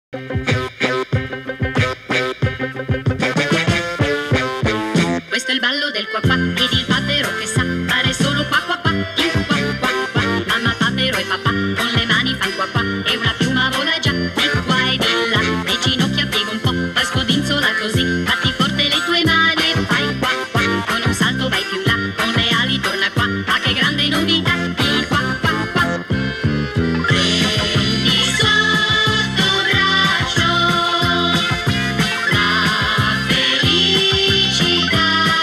Questo è il ballo del qua qua ed il papero che sa fare solo qua qua qua, il qua qua qua. Mamma, papero e papà con le mani fan qua qua e una piuma vola già di qua e di là. Le ginocchia piega un po', poi scodinzola così, batti forte le tue mani e fai qua qua. Con un salto vai più là, con le ali torna qua, ma che grande novità, il qua qua qua. Prendi sotto braccio la felicità.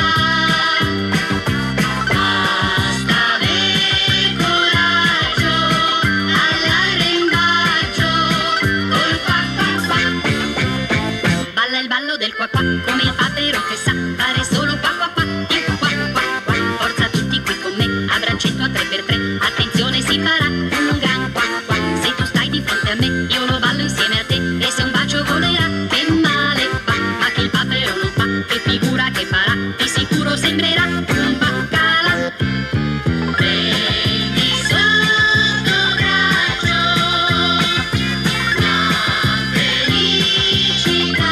Basta aver coraggio all'arrembaggio col qua qua qua. Balla il ballo del qua qua come il papero che sa fare solo qua qua qua, il qua qua qua. Forza tutti qui con me, a braccetto a 3x3, attenzione si farà un gran qua qua. Se tu stai di fronte a me, io lo ballo insieme a te, e se un bacio volerà, che male fa, ma che il papero non fa, che figura che farà, di sicuro sembrerà un baccalà. Prendi sotto braccio la felicità.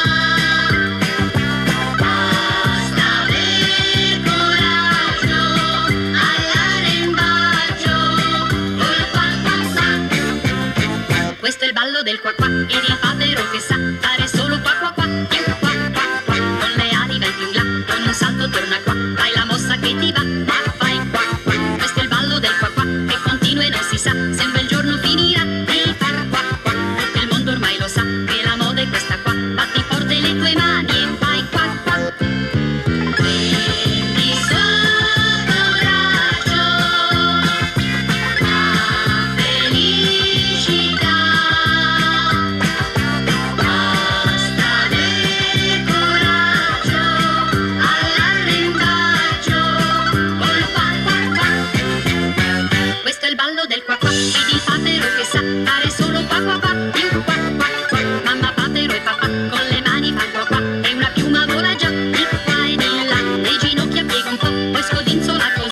Basta aver coraggio all'arrembaggio col qua qua qua. Questo è il ballo del qua qua ed il papero che sa fare solo qua qua qua, il qua qua qua. Con le ali vai più in là, con un salto torna qua.